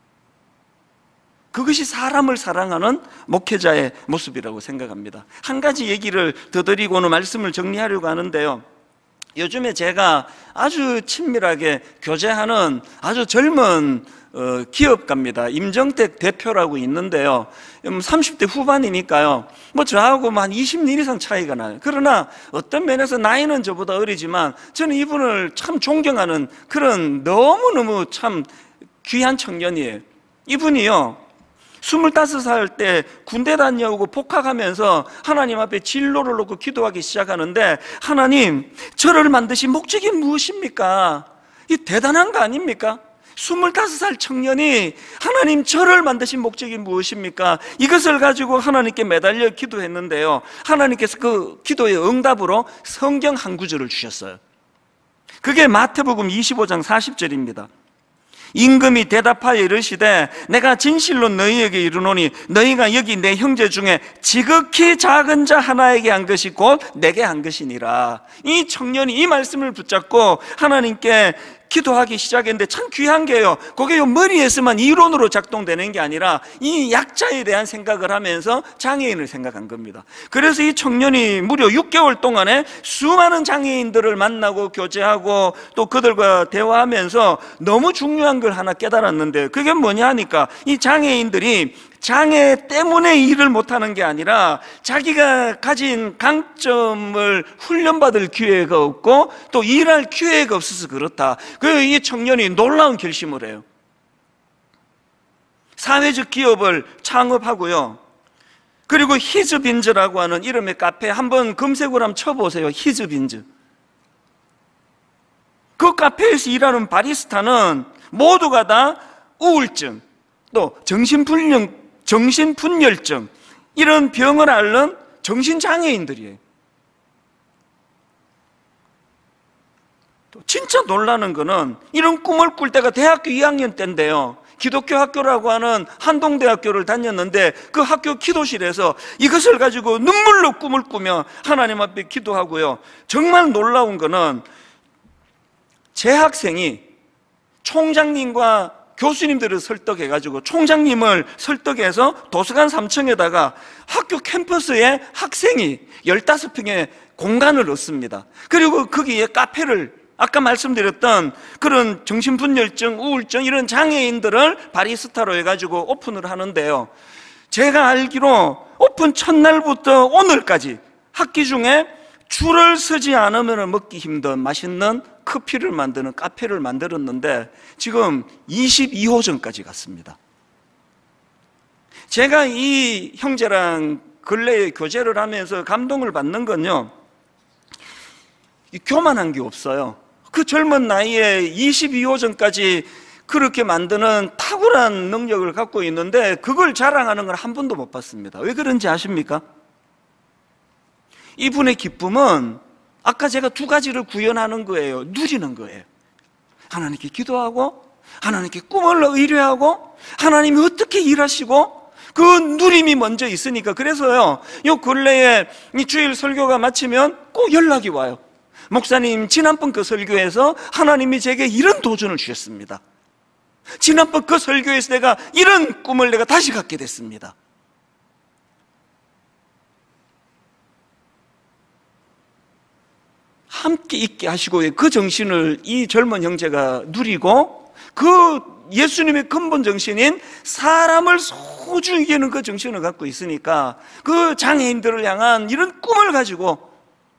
그것이 사람을 사랑하는 목회자의 모습이라고 생각합니다. 한 가지 얘기를 더 드리고는 말씀을 정리하려고 하는데요, 요즘에 제가 아주 친밀하게 교제하는 아주 젊은 어, 기업가입니다. 임정택 대표라고 있는데요, 삼십 대 후반이니까요 뭐 저하고 한 이십 년 이상 차이가 나요. 그러나 어떤 면에서 나이는 저보다 어리지만 저는 이분을 참 존경하는 그런 너무너무 참 귀한 청년이에요. 이분이요 스물다섯 살 때 군대 다녀오고 복학하면서 하나님 앞에 진로를 놓고 기도하기 시작하는데, 하나님, 저를 만드신 목적이 무엇입니까? 이 대단한 거 아닙니까? 스물다섯 살 청년이 하나님, 저를 만드신 목적이 무엇입니까? 이것을 가지고 하나님께 매달려 기도했는데요, 하나님께서 그 기도의 응답으로 성경 한 구절을 주셨어요. 그게 마태복음 이십오 장 사십 절입니다. 임금이 대답하여 이르시되 내가 진실로 너희에게 이르노니 너희가 여기 내 형제 중에 지극히 작은 자 하나에게 한 것이 곧 내게 한 것이니라. 이 청년이 이 말씀을 붙잡고 하나님께 기도하기 시작했는데 참 귀한 게요, 그게 머리에서만 이론으로 작동되는 게 아니라 이 약자에 대한 생각을 하면서 장애인을 생각한 겁니다. 그래서 이 청년이 무려 육 개월 동안에 수많은 장애인들을 만나고 교제하고 또 그들과 대화하면서 너무 중요한 걸 하나 깨달았는데, 그게 뭐냐 하니까 이 장애인들이 장애 때문에 일을 못하는 게 아니라 자기가 가진 강점을 훈련받을 기회가 없고 또 일할 기회가 없어서 그렇다. 그래서 이 청년이 놀라운 결심을 해요. 사회적 기업을 창업하고요, 그리고 히즈빈즈라고 하는 이름의 카페 한번 검색을 한번 쳐보세요. 히즈빈즈. 그 카페에서 일하는 바리스타는 모두가 다 우울증, 또 정신불량, 정신분열증 이런 병을 앓는 정신장애인들이에요. 또 진짜 놀라는 거는 이런 꿈을 꿀 때가 대학교 이 학년 때인데요, 기독교 학교라고 하는 한동대학교를 다녔는데 그 학교 기도실에서 이것을 가지고 눈물로 꿈을 꾸며 하나님 앞에 기도하고요, 정말 놀라운 거는 제 학생이 총장님과 교수님들을 설득해가지고 총장님을 설득해서 도서관 삼 층에다가 학교 캠퍼스에 학생이 열다섯 평의 공간을 얻습니다. 그리고 거기에 카페를 아까 말씀드렸던 그런 정신분열증, 우울증 이런 장애인들을 바리스타로 해가지고 오픈을 하는데요, 제가 알기로 오픈 첫날부터 오늘까지 학기 중에 줄을 서지 않으면 먹기 힘든 맛있는 커피를 만드는 카페를 만들었는데 지금 이십이 호점까지 갔습니다. 제가 이 형제랑 근래에 교제를 하면서 감동을 받는 건요, 교만한 게 없어요. 그 젊은 나이에 이십이 호점까지 그렇게 만드는 탁월한 능력을 갖고 있는데 그걸 자랑하는 걸 한 번도 못 봤습니다. 왜 그런지 아십니까? 이분의 기쁨은 아까 제가 두 가지를 구현하는 거예요. 누리는 거예요. 하나님께 기도하고, 하나님께 꿈을 의뢰하고, 하나님이 어떻게 일하시고, 그 누림이 먼저 있으니까. 그래서요, 요 근래에 이 주일 설교가 마치면 꼭 연락이 와요. 목사님, 지난번 그 설교에서 하나님이 제게 이런 도전을 주셨습니다. 지난번 그 설교에서 내가 이런 꿈을 내가 다시 갖게 됐습니다. 함께 있게 하시고 그 정신을 이 젊은 형제가 누리고, 그 예수님의 근본 정신인 사람을 소중히 여기는 그 정신을 갖고 있으니까 그 장애인들을 향한 이런 꿈을 가지고,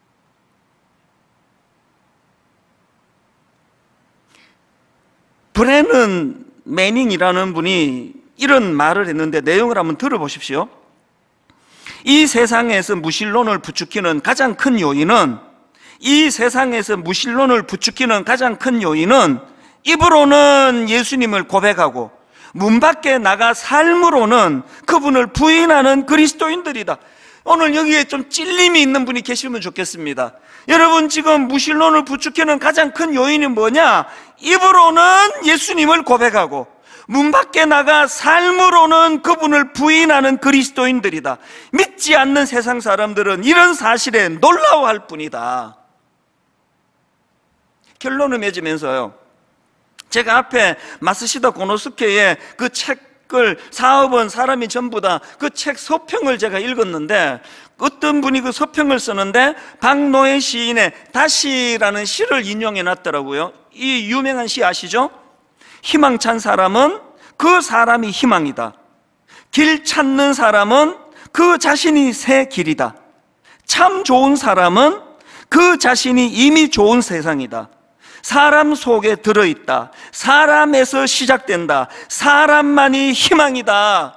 브레넌 매닝이라는 분이 이런 말을 했는데 내용을 한번 들어보십시오. 이 세상에서 무신론을 부추기는 가장 큰 요인은 이 세상에서 무신론을 부추기는 가장 큰 요인은 입으로는 예수님을 고백하고 문 밖에 나가 삶으로는 그분을 부인하는 그리스도인들이다. 오늘 여기에 좀 찔림이 있는 분이 계시면 좋겠습니다. 여러분, 지금 무신론을 부추기는 가장 큰 요인이 뭐냐? 입으로는 예수님을 고백하고 문 밖에 나가 삶으로는 그분을 부인하는 그리스도인들이다. 믿지 않는 세상 사람들은 이런 사실에 놀라워할 뿐이다. 결론을 맺으면서요, 제가 앞에 마쓰시다 고노스케의 그 책을 사업은 사람이 전부 다 그 책 서평을 제가 읽었는데, 어떤 분이 그 서평을 쓰는데 박노해 시인의 다시라는 시를 인용해 놨더라고요. 이 유명한 시 아시죠? 희망찬 사람은 그 사람이 희망이다. 길 찾는 사람은 그 자신이 새 길이다. 참 좋은 사람은 그 자신이 이미 좋은 세상이다. 사람 속에 들어있다. 사람에서 시작된다. 사람만이 희망이다.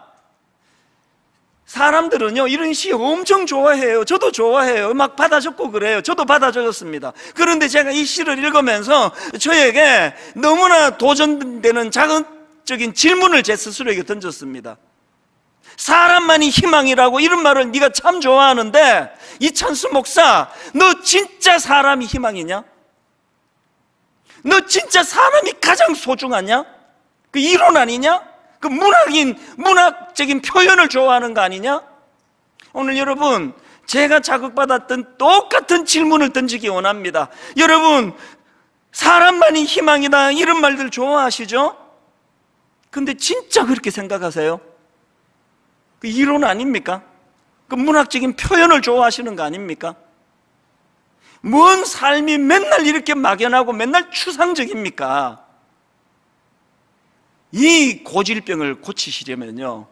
사람들은요, 이런 시 엄청 좋아해요. 저도 좋아해요. 막 받아 적고 그래요. 저도 받아 적었습니다. 그런데 제가 이 시를 읽으면서 저에게 너무나 도전되는 자극적인 질문을 제 스스로에게 던졌습니다. 사람만이 희망이라고 이런 말을 네가 참 좋아하는데, 이찬수 목사, 너 진짜 사람이 희망이냐? 너 진짜 사람이 가장 소중하냐? 그 이론 아니냐? 그 문학인, 문학적인 표현을 좋아하는 거 아니냐? 오늘 여러분, 제가 자극받았던 똑같은 질문을 던지기 원합니다. 여러분, 사람만이 희망이다 이런 말들 좋아하시죠? 근데 진짜 그렇게 생각하세요? 그 이론 아닙니까? 그 문학적인 표현을 좋아하시는 거 아닙니까? 뭔 삶이 맨날 이렇게 막연하고 맨날 추상적입니까? 이 고질병을 고치시려면요,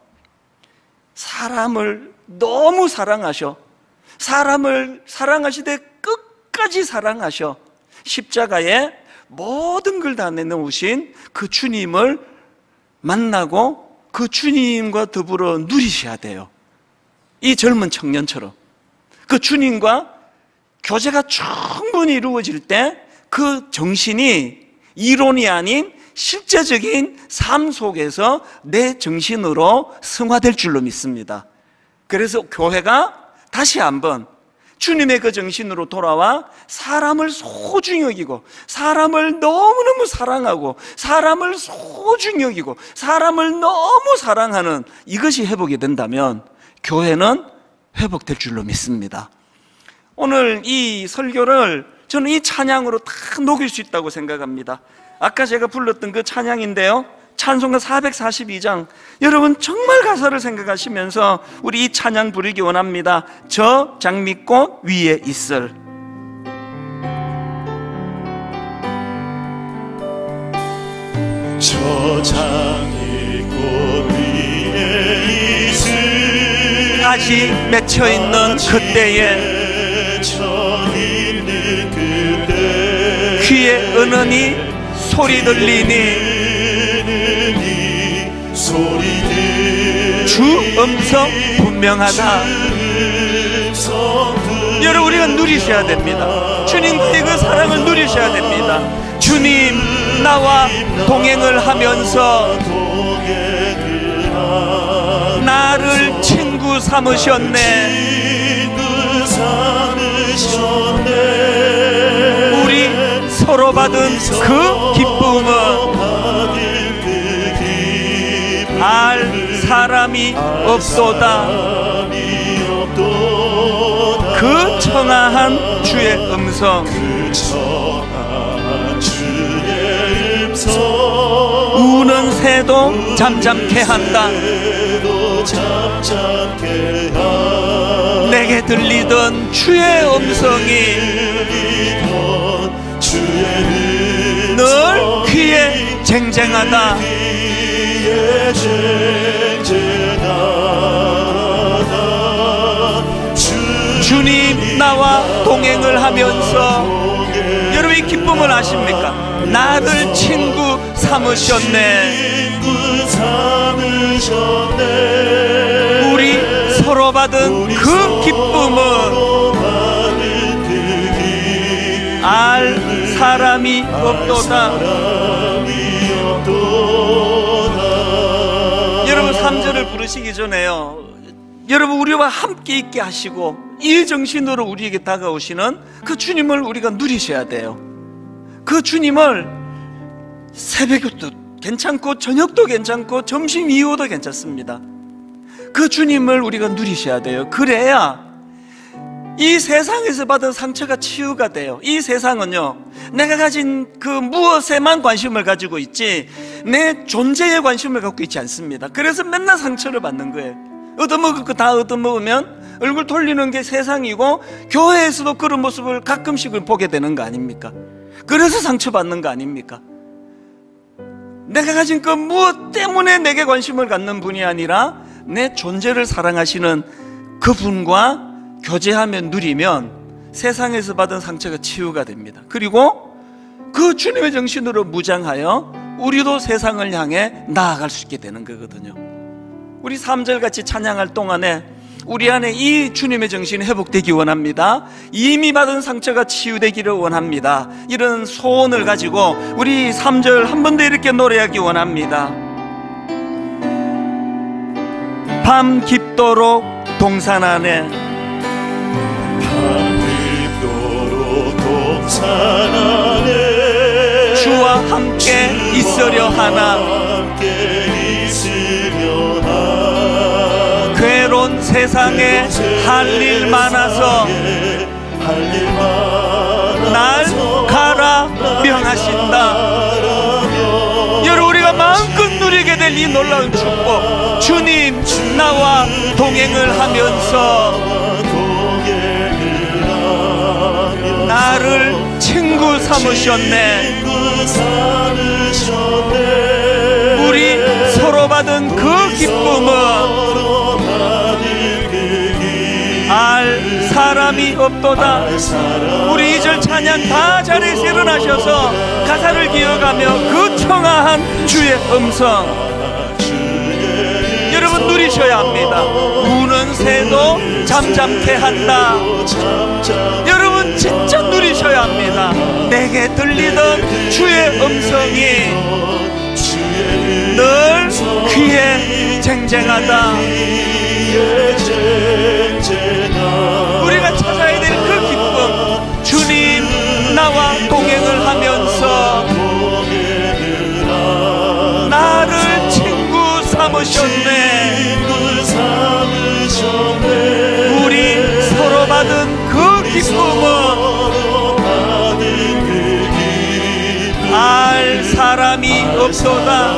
사람을 너무 사랑하셔. 사람을 사랑하시되 끝까지 사랑하셔. 십자가에 모든 걸 다 내놓으신 그 주님을 만나고 그 주님과 더불어 누리셔야 돼요. 이 젊은 청년처럼 그 주님과 교제가 충분히 이루어질 때 그 정신이 이론이 아닌 실제적인 삶 속에서 내 정신으로 승화될 줄로 믿습니다. 그래서 교회가 다시 한번 주님의 그 정신으로 돌아와 사람을 소중히 여기고, 사람을 너무너무 사랑하고, 사람을 소중히 여기고, 사람을 너무 사랑하는 이것이 회복이 된다면 교회는 회복될 줄로 믿습니다. 오늘 이 설교를 저는 이 찬양으로 다 녹일 수 있다고 생각합니다. 아까 제가 불렀던 그 찬양인데요, 찬송가 사백사십이 장, 여러분 정말 가사를 생각하시면서 우리 이 찬양 부르기 원합니다. 저 장미꽃 위에 있을. 아직 맺혀있는 그때에 귀에 은은히 소리 들리니 주 음성 분명하다. 여러분, 우리가 누리셔야 됩니다. 주님과의 그 사랑을 누리셔야 됩니다. 주님 나와 동행을 하면서 나를 친구 삼으셨네. 우리 서로 받은 그 기쁨은 알 사람이 없도다. 그 청아한 주의 음성, 우는 새도 잠잠케 한다. 내게 들리던 주의 음성이 늘 귀에 쟁쟁하다. 주님 나와 동행을 하면서 여러분 이 기쁨을 아십니까? 나를 친구 삼으셨네. 우리 서로 받은 그 기쁨은 알 사람이 없도다. 여러분 삼 절을 부르시기 전에요, 여러분 우리와 함께 있게 하시고 이 정신으로 우리에게 다가오시는 그 주님을 우리가 누리셔야 돼요. 그 주님을 새벽도 괜찮고 저녁도 괜찮고 점심 이후도 괜찮습니다. 그 주님을 우리가 누리셔야 돼요. 그래야 이 세상에서 받은 상처가 치유가 돼요. 이 세상은요, 내가 가진 그 무엇에만 관심을 가지고 있지 내 존재에 관심을 갖고 있지 않습니다. 그래서 맨날 상처를 받는 거예요. 얻어먹을 거 다 얻어먹으면 얼굴 돌리는 게 세상이고, 교회에서도 그런 모습을 가끔씩은 보게 되는 거 아닙니까? 그래서 상처받는 거 아닙니까? 내가 가진 그 무엇 때문에 내게 관심을 갖는 분이 아니라 내 존재를 사랑하시는 그분과 교제하면 누리면 세상에서 받은 상처가 치유가 됩니다. 그리고 그 주님의 정신으로 무장하여 우리도 세상을 향해 나아갈 수 있게 되는 거거든요. 우리 삼 절 같이 찬양할 동안에 우리 안에 이 주님의 정신이 회복되기 원합니다. 이미 받은 상처가 치유되기를 원합니다. 이런 소원을 가지고 우리 삼 절 한 번 더 이렇게 노래하기 원합니다. 밤 깊도록 동산 안에, 밤 깊도록 동산 안에 주와 함께 있으려 하나. 괴로운 세상에 할 일 많아서 날 가라 명하신다. 여러분 우리가 마음껏 누리게 될 이 놀라운 축복, 주님 나와 동행을 하면서 나를 친구 삼으셨네. 우리 서로 받은 그 기쁨은 알 사람이 없도다. 우리 이 절 찬양 다 자리에서 일어나셔서 가사를 기억하며 그 청아한 주의 음성 여러분 누리셔야 합니다. 우는 새도 잠잠케 한다. 여러분 진짜 누리셔야 합니다. 내게 들리던 주의 음성이 늘 귀에 쟁쟁하다. 우리가 찾아야 될 그 기쁨, 주님 나와 동행을 하면서 나를 친구 삼으셨네. 우리 서로 받은 그 기쁨은 알 사람이 없도다.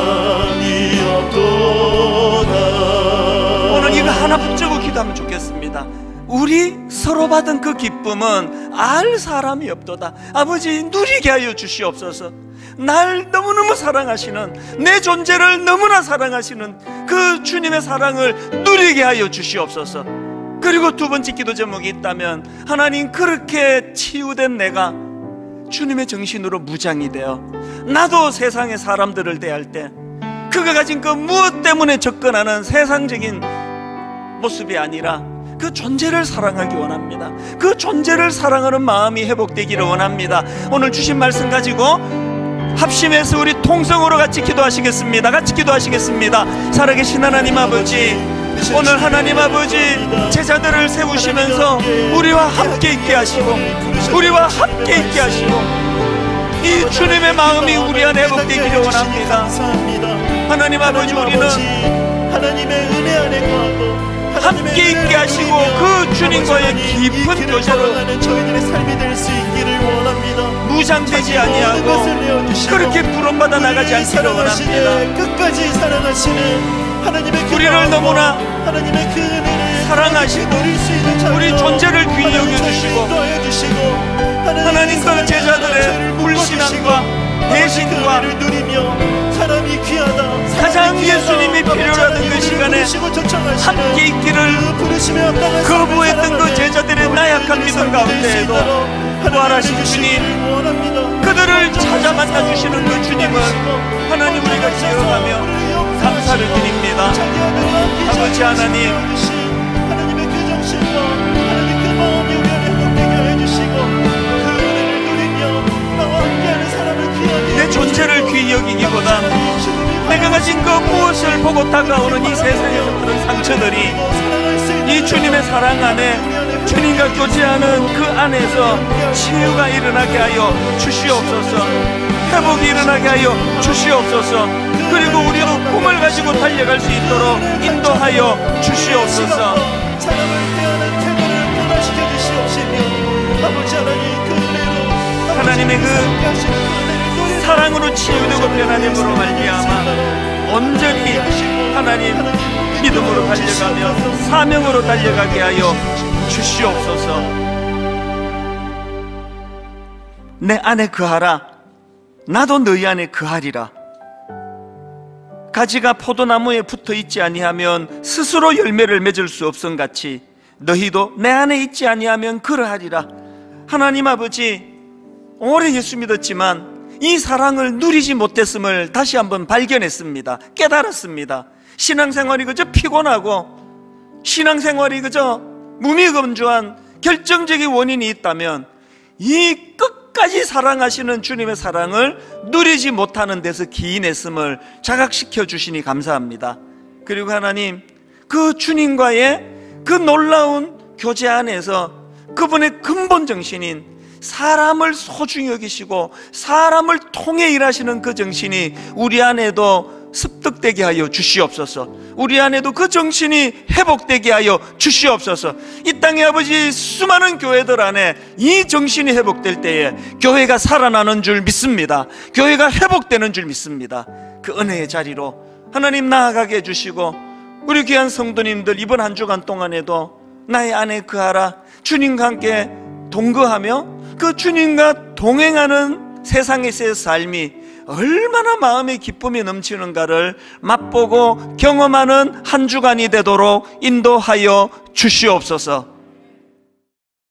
오늘 이거 하나 붙잡고 기도하면 좋겠습니다. 우리 서로 받은 그 기쁨은 알 사람이 없도다. 아버지 누리게 하여 주시옵소서. 날 너무너무 사랑하시는, 내 존재를 너무나 사랑하시는 그 주님의 사랑을 누리게 하여 주시옵소서. 그리고 두 번째 기도 제목이 있다면, 하나님, 그렇게 치유된 내가 주님의 정신으로 무장이 되어 나도 세상의 사람들을 대할 때 그가 가진 그 무엇 때문에 접근하는 세상적인 모습이 아니라 그 존재를 사랑하기 원합니다. 그 존재를 사랑하는 마음이 회복되기를 원합니다. 오늘 주신 말씀 가지고 합심해서 우리 통성으로 같이 기도하시겠습니다. 같이 기도하시겠습니다. 살아계신 하나님 아버지, 오늘 하나님 아버지 제자들을 세우시면서 우리와 함께 있게 하시고 우리와 함께 있게 하시고 이 주님의 마음이 우리 안에 회복되기를 원합니다. 하나님 아버지, 우리는 하나님의 은혜 안에 거하고 함께 있게 하시고 그 주님과의 깊은 교제로 저희들의 삶이 될 수 있기를 원합니다. 무장되지 아니하고 그렇게 부름받아 나가지 않기를 원합니다. 끝까지 사랑하시는 하나님의 그 우리를 너무나 하나님의 그 은혜를 사랑하시고 누릴 수 있는 우리 존재를 귀히 여겨주시고 하나님 그 제자들의 불신앙과 배신과 누리며 사람이 귀하다, 가장 예수님이 필요하던 그 시간에 함께 있기를 거부했던 그 제자들의 나약한 믿음 가운데에도 부활하신 주님, 그들을 찾아 만나주시는 그 주님을 하나님 우리가 기억하며 감사를 드립니다. 아버지 하나님, 하나님의 그 정신과 하나님 그 마음이 우리 안에 회복되게 해주시고 그 은혜를 누리며 나와 함께하는 사람을 귀하게 내 존재를 귀히 여기기보다 내가 가진 그 무엇을 보고 다가오는 이 세상에서 그런 상처들이 이 주님의 사랑 안에 주님과 교제하는 그 안에서 치유가 일어나게 하여 주시옵소서. 회복이 일어나게 하여 주시옵소서. 그리고 우리도 꿈을 가지고 달려갈 수 있도록 인도하여 주시옵소서. 사람을 대하는 태도를 변화시켜 주시옵시며 아버지 하나님 그 은혜로 하나님의 그 사랑으로 치유되고 변화됨으로 말미암아 온전히 하나님 믿음으로 달려가며 사명으로 달려가게 하여 주시옵소서. 내 안에 거하라, 나도 너희 안에 거하리라. 가지가 포도나무에 붙어 있지 아니하면 스스로 열매를 맺을 수 없음 같이 너희도 내 안에 있지 아니하면 그러하리라. 하나님 아버지, 오래 예수 믿었지만 이 사랑을 누리지 못했음을 다시 한번 발견했습니다. 깨달았습니다. 신앙생활이 그저 피곤하고 신앙생활이 그저 무미건조한 결정적인 원인이 있다면 이 끝까지 사랑하시는 주님의 사랑을 누리지 못하는 데서 기인했음을 자각시켜 주시니 감사합니다. 그리고 하나님, 그 주님과의 그 놀라운 교제 안에서 그분의 근본 정신인 사람을 소중히 여기시고 사람을 통해 일하시는 그 정신이 우리 안에도 습득되게 하여 주시옵소서. 우리 안에도 그 정신이 회복되게 하여 주시옵소서. 이 땅의 아버지, 수많은 교회들 안에 이 정신이 회복될 때에 교회가 살아나는 줄 믿습니다. 교회가 회복되는 줄 믿습니다. 그 은혜의 자리로 하나님 나아가게 해주시고 우리 귀한 성도님들 이번 한 주간 동안에도 나의 안에 거하라, 주님과 함께 동거하며 그 주님과 동행하는 세상에서의 삶이 얼마나 마음의 기쁨이 넘치는가를 맛보고 경험하는 한 주간이 되도록 인도하여 주시옵소서.